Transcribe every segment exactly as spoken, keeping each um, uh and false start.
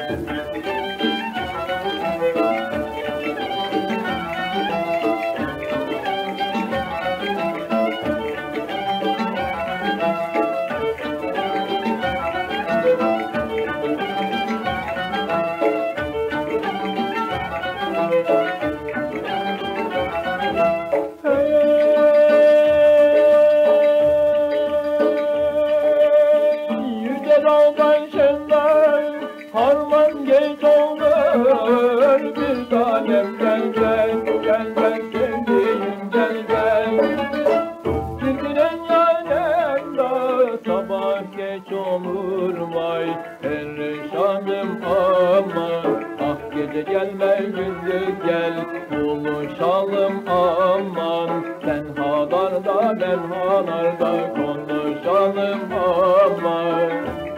Harman geç olur bir tanem gel gel gel gel sevdiğim gel gel. Gidinen yanımda sabah geç olur vay perişanım aman. Ah gece gelme gündüz gel buluşalım aman. Sen hadarda ben hadarda konuşalım aman.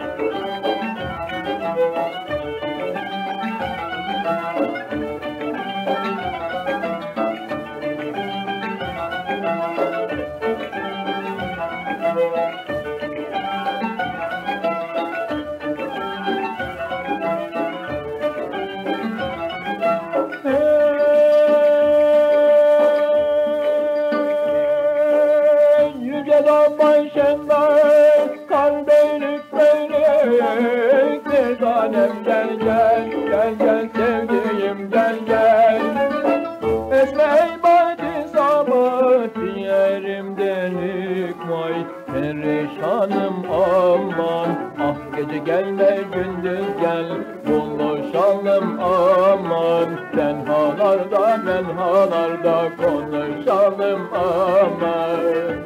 Yüceden başında kar beyrek beyrek bir tanem gel gel gel gel sevdiğim gel gel. Esme-i badi sabah yerimden hükmay perişanım aman. Ah gece gelme gündüz gel buluşalım aman. Sen halarda ben halarda konuşalım aman.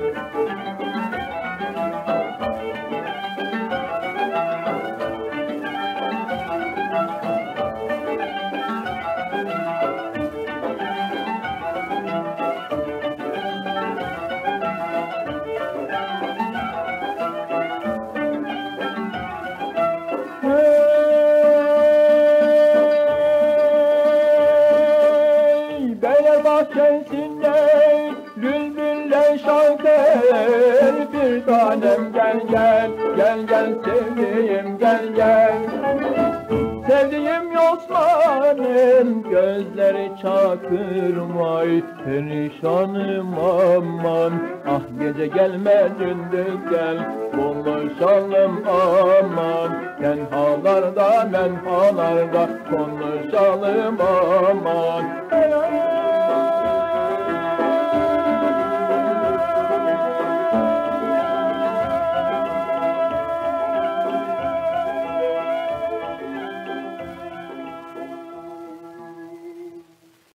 Bahçesinde bülbülle şarkır bir tanem gel gel gel gel sevdiğim gel gel. Sevdiğim yosmanın gözleri çakır vay perişanım aman. Ah gece gelme gündüz gel buluşalım aman. Sen halarda ben halarda konuşalım aman.